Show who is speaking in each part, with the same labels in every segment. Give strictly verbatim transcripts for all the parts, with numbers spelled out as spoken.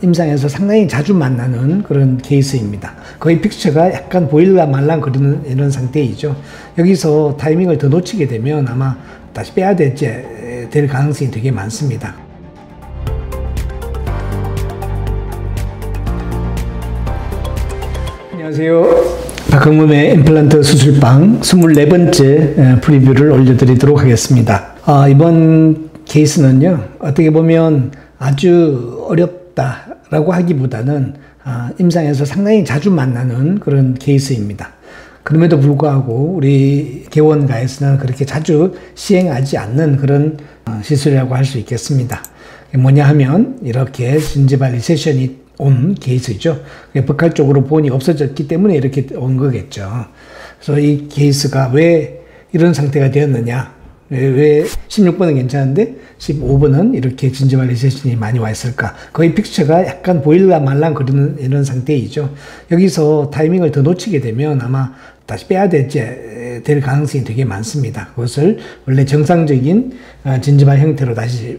Speaker 1: 임상에서 상당히 자주 만나는 그런 케이스입니다. 거의 픽처가 약간 보일라 말랑 그러는 이런 상태이죠. 여기서 타이밍을 더 놓치게 되면 아마 다시 빼야 될, 될 가능성이 되게 많습니다. 안녕하세요. 박흥문의 임플란트 수술방 이십사 번째 프리뷰를 올려드리도록 하겠습니다. 아, 이번 케이스는요, 어떻게 보면 아주 어렵다라고 하기보다는 아, 임상에서 상당히 자주 만나는 그런 케이스입니다. 그럼에도 불구하고 우리 개원가에서는 그렇게 자주 시행하지 않는 그런 어, 시술이라고 할 수 있겠습니다. 뭐냐 하면 이렇게 진지발 리세션이 온 케이스죠. 버칼 쪽으로 본이 없어졌기 때문에 이렇게 온 거겠죠. 그래서 이 케이스가 왜 이런 상태가 되었느냐, 왜, 왜 십육 번은 괜찮은데 십오 번은 이렇게 진지발 리세션이 많이 와 있을까. 거의 픽처가 약간 보일라 말랑 그러는 이런 상태이죠. 여기서 타이밍을 더 놓치게 되면 아마 다시 빼야 될, 될 가능성이 되게 많습니다. 그것을 원래 정상적인 진지발 형태로 다시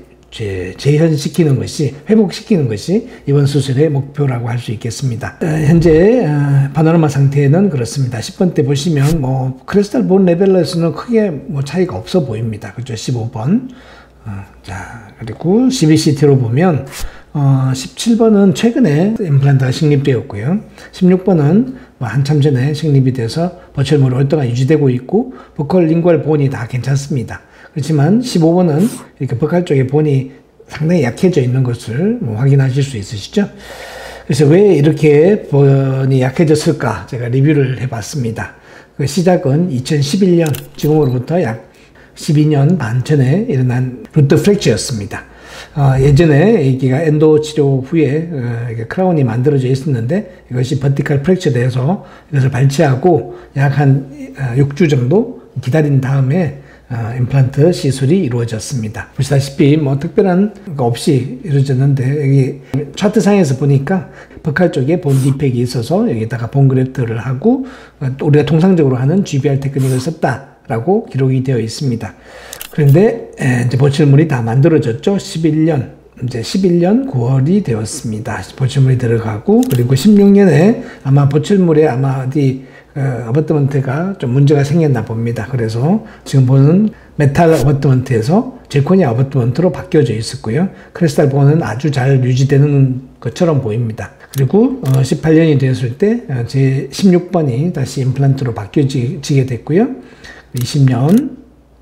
Speaker 1: 재현시키는 것이, 회복시키는 것이 이번 수술의 목표라고 할 수 있겠습니다. 어, 현재 어, 파노라마 상태는 그렇습니다. 십 번 때 보시면 뭐 크리스탈 본 레벨에서는 크게 뭐 차이가 없어 보입니다. 그죠? 십오 번. 어, 자, 그리고 십이 씨티로 보면 어, 십칠 번은 최근에 임플란트가 식립되었고요. 십육 번은 뭐 한참 전에 식립이 돼서 버철물이 오랫동안 유지되고 있고 버컬 링구얼 본이 다 괜찮습니다. 그렇지만 십오 번은 이렇게 버칼 쪽에 본이 상당히 약해져 있는 것을 뭐 확인하실 수 있으시죠? 그래서 왜 이렇게 본이 약해졌을까? 제가 리뷰를 해봤습니다. 그 시작은 이천십일 년, 지금으로부터 약 십이 년 반 전에 일어난 루트 프랙처였습니다. 어, 예전에 여기가 엔도 치료 후에 어, 크라운이 만들어져 있었는데 이것이 버티컬 프랙처 돼서 이것을 발치하고 약 한 육 주 정도 기다린 다음에 어, 임플란트 시술이 이루어졌습니다. 보시다시피 뭐 특별한 거 없이 이루어졌는데 여기 차트상에서 보니까 버칼 쪽에 본 디팩이 있어서 여기다가 본 그래프트를 하고 어, 우리가 통상적으로 하는 지비알 테크닉을 썼다라고 기록이 되어 있습니다. 그런데 에, 이제 보철물이 다 만들어졌죠. 십일 년, 이제 십일 년 구월이 되었습니다. 보철물이 들어가고 그리고 십육 년에 아마 보철물에 아마 어디 어, 어버트먼트가 좀 문제가 생겼나 봅니다. 그래서 지금 보는 메탈 어버트먼트에서 질코니아 어버트먼트로 바뀌어져 있었고요. 크리스탈 본은 아주 잘 유지되는 것처럼 보입니다. 그리고 어, 십팔 년이 되었을 때 제 십육 번이 다시 임플란트로 바뀌어지게 됐고요. 이십 년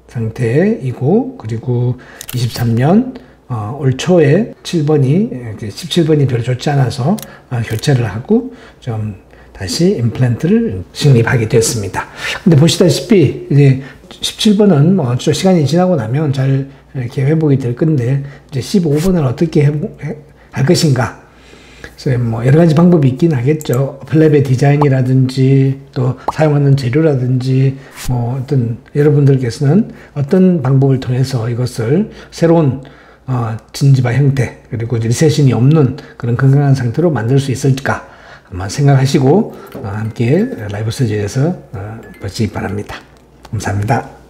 Speaker 1: 상태이고 그리고 이십삼 년 어, 올 초에 칠 번이 십칠 번이 별로 좋지 않아서 어, 교체를 하고 좀 다시 임플란트를 식립하게 됐습니다. 근데 보시다시피 이제 십칠 번은 뭐 좀 시간이 지나고 나면 잘 이렇게 회복이 될 건데 이제 십오 번을 어떻게 회복, 할 것인가. 그래서 뭐 여러 가지 방법이 있긴 하겠죠. 플랩의 디자인이라든지 또 사용하는 재료라든지 뭐 어떤 여러분들께서는 어떤 방법을 통해서 이것을 새로운 어, 진지바 형태 그리고 리세션이 없는 그런 건강한 상태로 만들 수 있을까 한번 생각하시고 어, 함께 라이브 서재에서 어, 보시기 바랍니다. 감사합니다.